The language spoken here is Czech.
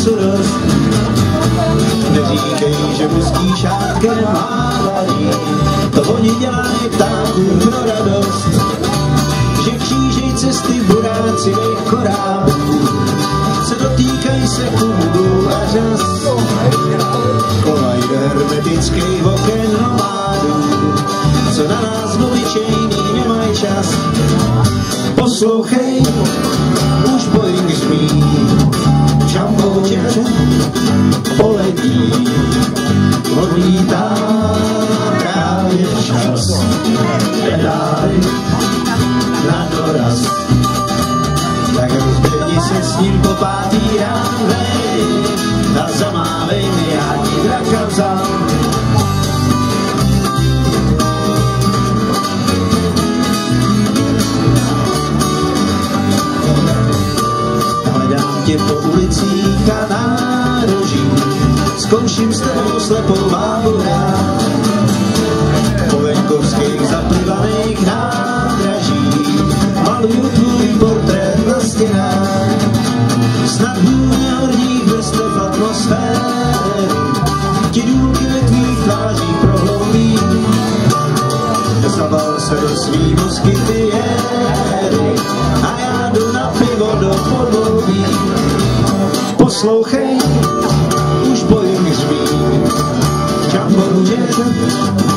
co dost. Neříkej, že mužský šátkem mávají, to oni dělají ptákům pro radost. Že křížej cesty buráci mých korábů, se dotýkají se kundů a řas. Kolaj do hermetických oken nomádů, co na nás obyčejný nemají čas. Poslouchej, už Boeing zmí, Jumbo jet poletí, odlítá právě včas. Nedaj na doraz, tak rozběhni se s ním po pátý ránvej a zamávej mi, já ti draka vzal. Hledám tě po ulicích a nárožích, zkouším s tebou slepou váhu hrát. Po venkovských zaplivaných nádražích maluju tvůj portrét na stěnách. Snad vůně horních vrstev atmosféry ti důlky ve tvých tvářích prohloubí. Zaval se do svý moskytiéry a já jdu na pivo do podloubí. Poslouchej, už Boeing řví, Jumbo jet